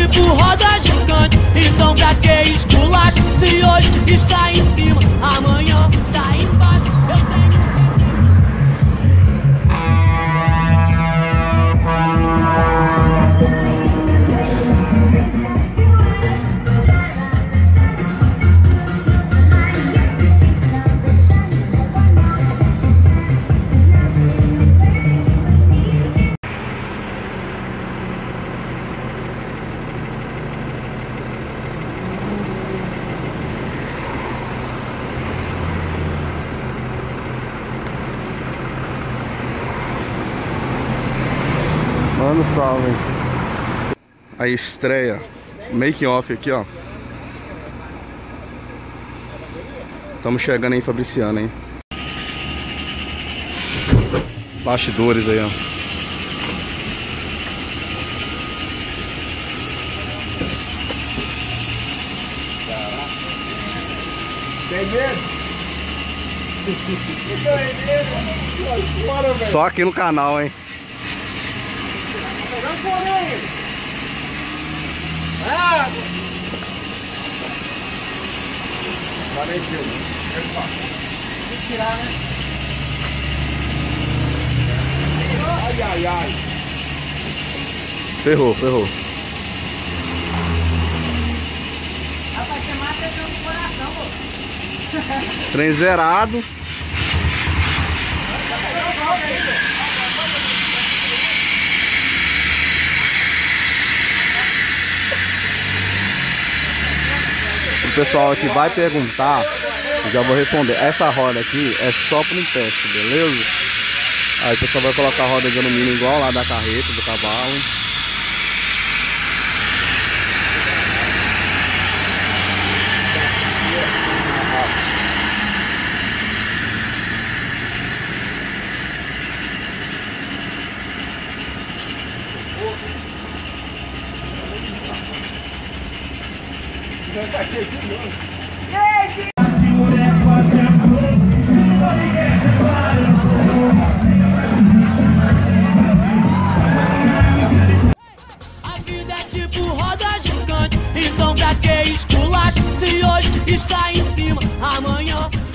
tipo roda gigante. Então pra que esculacho? Se hoje está em cima, amanhã tá embaixo. Eu tenho... Mano, salve. A estreia, making off aqui, ó. Estamos chegando em Fabriciano, hein. Bastidores aí, ó. Tem medo? Só aqui no canal, hein. Valeu, vou tirar, né? Ai, ai, ai. Ferrou, ferrou. Rapaz, você mata no coração, pô. Trem zerado. O pessoal aqui vai perguntar, eu já vou responder. Essa roda aqui é só para um teste, beleza? Aí o pessoal vai colocar a roda de alumínio igual lá da carreta, do cavalo. A vida é tipo roda gigante. Então pra que esculacho? Se hoje está em cima, amanhã